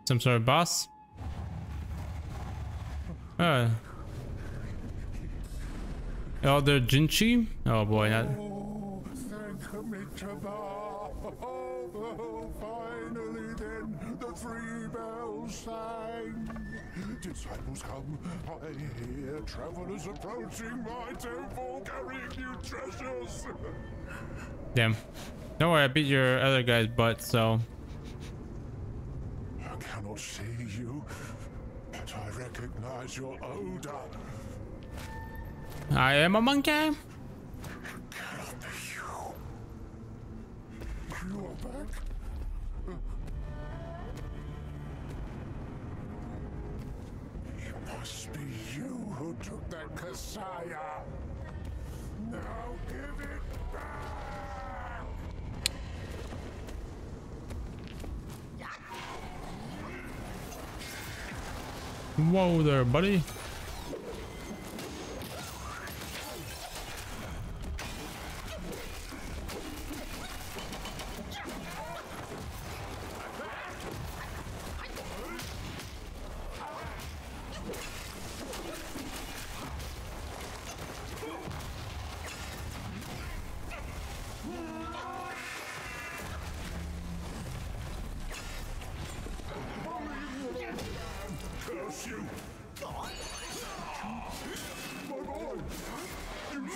Some sort of boss? Elder Jinchi? Oh boy, not. Oh, thank me, Tabar. Oh, finally then, the 3 bells sang. Disciples come, I hear travelers approaching my temple carrying new treasures. Damn. Don't worry, I beat your other guy's butt, so. I cannot see you, but I recognize your odor. I am a monkey. Cannot be you. You are back. It must be you who took that Kasaya. Now give it back. Whoa there, buddy. Curse you! My boy! You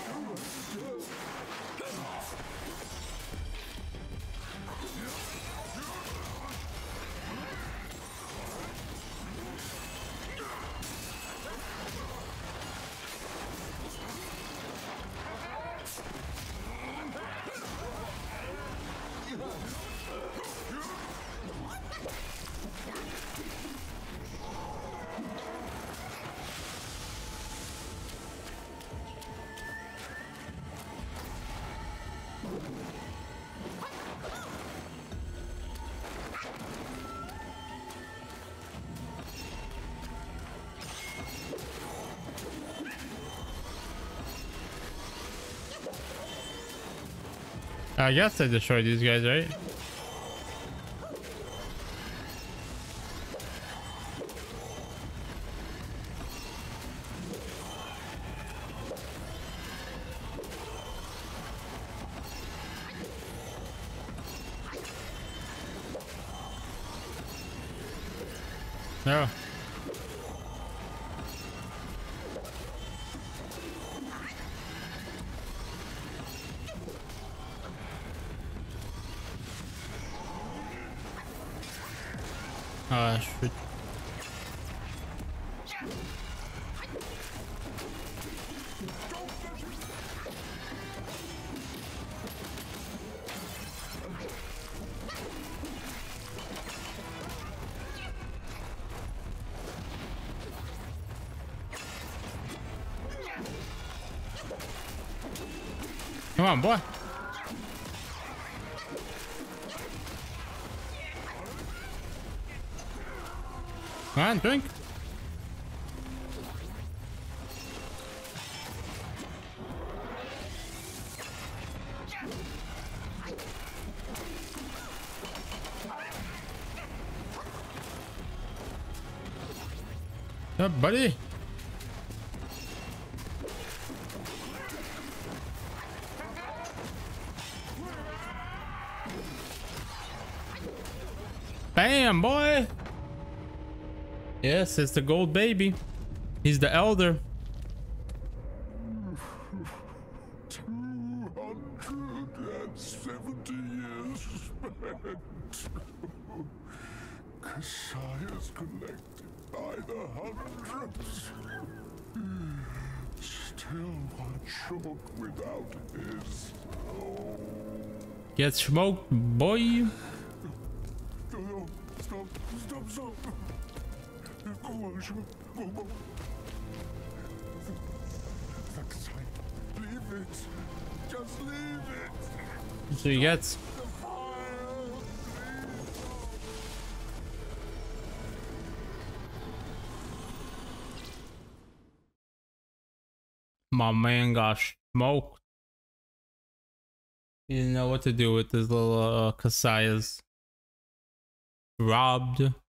I guess I destroyed these guys, right? No. Shit. Come on, boy. Come on, drink. What's up, buddy? Bam, boy. Yes, it's the gold baby. He's the elder. 270 years spent. Kasaya's collected by the hundreds. Still one short without his. Get smoked, boy. No, stop. Go on, go. That's right. Leave it. Just leave it. So he gets. The fire. My man got smoked. He didn't know what to do with his little Kasayas. Robbed.